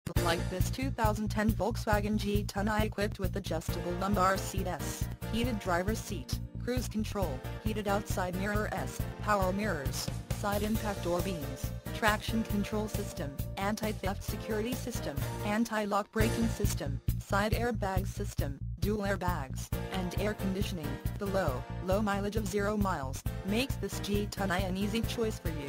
Like this 2010 Volkswagen GTI equipped with adjustable lumbar seat S, heated driver's seat, cruise control, heated outside mirror S, power mirrors, side impact door beams, traction control system, anti-theft security system, anti-lock braking system, side airbag system, dual airbags, and air conditioning. The low mileage of 0 miles makes this GTI an easy choice for you.